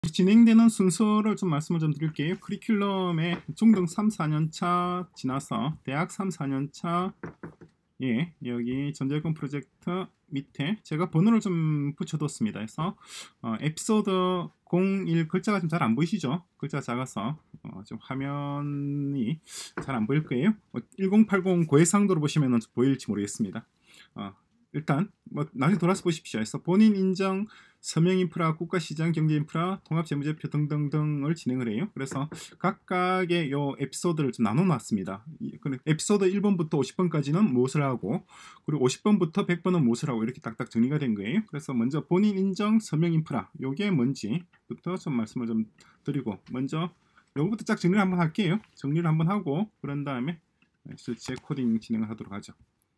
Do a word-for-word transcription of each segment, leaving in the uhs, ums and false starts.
진행되는 순서를 좀 말씀을 좀 드릴게요. 커리큘럼에 중등 삼, 사 년 차 지나서 대학 삼, 사 년 차 예, 여기 전자여권 프로젝트 밑에 제가 번호를 좀 붙여뒀습니다. 그래서 어, 에피소드 공일 글자가 좀 잘 안 보이시죠? 글자가 작아서 어, 좀 화면이 잘 안 보일 거예요. 어, 천팔십 고해상도로 보시면 보일지 모르겠습니다. 어, 일단 뭐 나중에 돌아서 보십시오. 그래서 본인 인정 서명 인프라, 국가시장 경제 인프라, 통합재무제표 등등등을 진행을 해요. 그래서 각각의 요 에피소드를 좀 나눠놨습니다. 에피소드 일 번부터 오십 번까지는 무엇을 하고, 그리고 오십 번부터 백 번은 무엇을 하고, 이렇게 딱딱 정리가 된 거예요. 그래서 먼저 본인 인정 서명 인프라, 요게 뭔지부터 좀 말씀을 좀 드리고, 먼저 요거부터 딱 정리를 한번 할게요. 정리를 한번 하고, 그런 다음에 실제 코딩 진행을 하도록 하죠.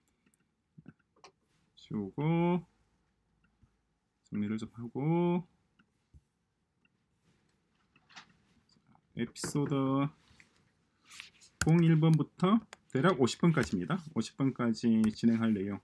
지우고 정리를 좀 하고, 에피소드 공일 번부터 대략 오십 번까지입니다. 오십 번까지 진행할 내용.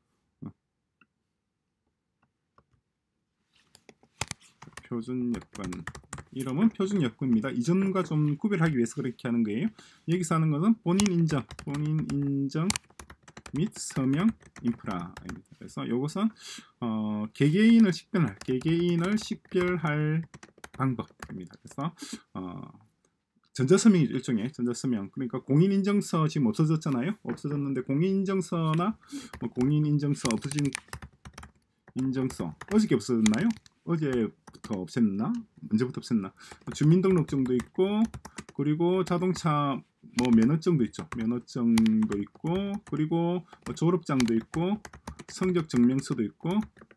표준 여건. 이름은 표준 여건입니다. 이전과 좀 구별하기 위해서 그렇게 하는 거예요. 여기서 하는 것은 본인 인정, 본인 인정 및 서명 인프라입니다. 그래서 이것은 어, 개개인을 식별할, 개개인을 식별할 방법입니다. 그래서 어, 전자서명이 일종의 전자서명. 그러니까 공인인증서 지금 없어졌잖아요. 없어졌는데 공인인증서나 뭐 공인인증서 없어진 인증서 어저께 없어졌나요? 어제부터 없앴나? 언제부터 없앴나? 주민등록증도 있고, 그리고 자동차 뭐 면허증도 있죠. 면허증도 있고, 그리고 뭐 졸업장도 있고, 성적 증명서도 있고,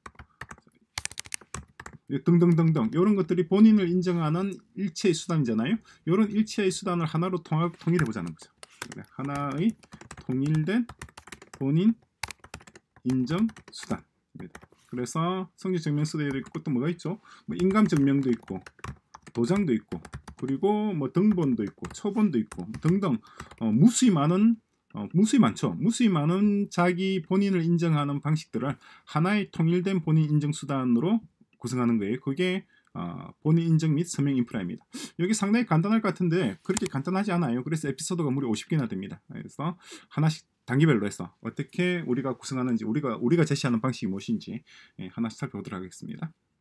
등등등등 이런 것들이 본인을 인정하는 일체의 수단이잖아요. 이런 일체의 수단을 하나로 통합, 통일해 보자는 거죠. 하나의 통일된 본인 인정 수단입니다. 그래서 성적증명서도 있고 또 뭐가 있죠? 뭐 인감증명도 있고 도장도 있고 그리고 뭐 등본도 있고 초본도 있고 등등 어, 무수히 많은 어, 무수히 많죠. 무수히 많은 자기 본인을 인정하는 방식들을 하나의 통일된 본인 인정 수단으로 구성하는 거예요. 그게 어, 본인 인정 및 서명 인프라입니다. 여기 상당히 간단할 것 같은데 그렇게 간단하지 않아요. 그래서 에피소드가 무려 오십 개나 됩니다. 그래서 하나씩 단계별로 해서 어떻게 우리가 구성하는지, 우리가 우리가 제시하는 방식이 무엇인지 예, 하나씩 살펴보도록 하겠습니다.